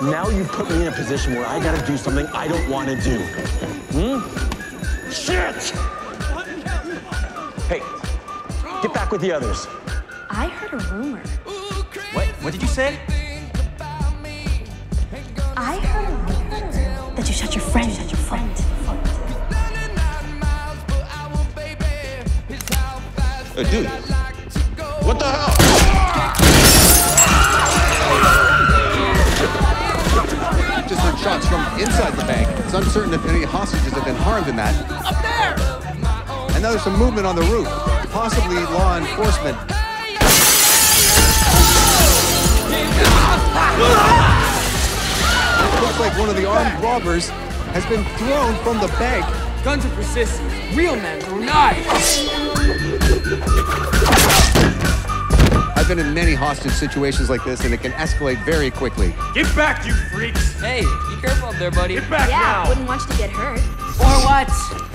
Now you put me in a position where I gotta do something I don't want to do. Shit! Hey, get back with the others. I heard a rumor. What did you say? I heard a rumor that you shot your friend. Dude, what the hell? Just heard shots from inside the bank. It's uncertain if any hostages have been harmed in that. Up there! And now there's some movement on the roof, possibly law enforcement. It looks like one of the armed robbers has been thrown from the bank. Guns are for sissies. Real men throw knives. I've been in many hostage situations like this, and it can escalate very quickly. Get back, you freaks! Hey, be careful up there, buddy. Get back Yeah, now! wouldn't want you to get hurt. Or what?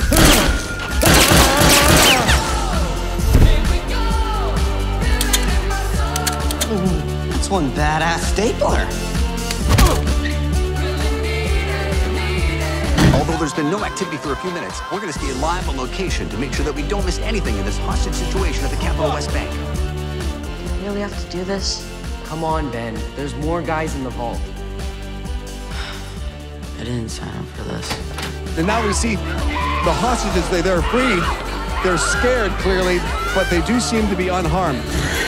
That's one badass stapler. Although there's been no activity for a few minutes, we're going to stay live on location to make sure that we don't miss anything in this hostage situation at the Capital West Bank. Do we really have to do this? Come on, Ben. There's more guys in the vault. I didn't sign up for this. And now we see the hostages, they're freed. They're scared, clearly, but they do seem to be unharmed.